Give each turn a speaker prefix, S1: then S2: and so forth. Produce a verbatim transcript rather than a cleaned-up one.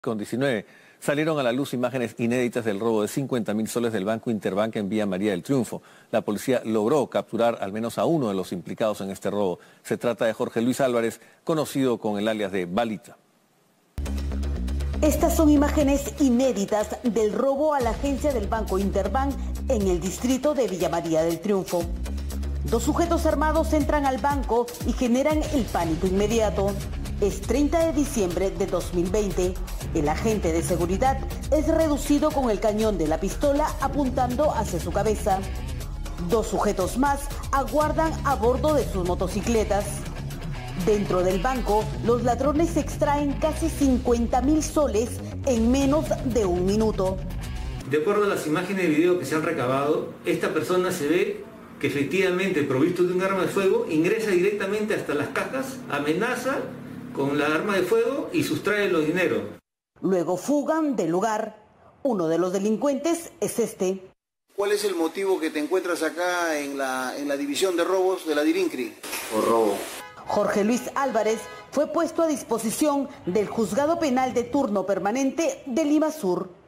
S1: Con diecinueve salieron a la luz imágenes inéditas del robo de cincuenta mil soles del Banco Interbank en Vía María del Triunfo. La policía logró capturar al menos a uno de los implicados en este robo. Se trata de Jorge Luis Álvarez, conocido con el alias de Balita.
S2: Estas son imágenes inéditas del robo a la agencia del Banco Interbank en el distrito de Villa María del Triunfo. Dos sujetos armados entran al banco y generan el pánico inmediato. Es treinta de diciembre de dos mil veinte. El agente de seguridad es reducido con el cañón de la pistola apuntando hacia su cabeza. Dos sujetos más aguardan a bordo de sus motocicletas. Dentro del banco, los ladrones extraen casi cincuenta mil soles en menos de un minuto.
S3: De acuerdo a las imágenes de video que se han recabado, esta persona se ve que efectivamente, provisto de un arma de fuego, ingresa directamente hasta las cajas, amenaza con la arma de fuego y sustrae los dineros.
S2: Luego fugan del lugar. Uno de los delincuentes es este.
S4: ¿Cuál es el motivo que te encuentras acá en la, en la división de robos de la DIRINCRI?
S5: Por robo.
S2: Jorge Luis Álvarez fue puesto a disposición del Juzgado Penal de Turno Permanente de Lima Sur.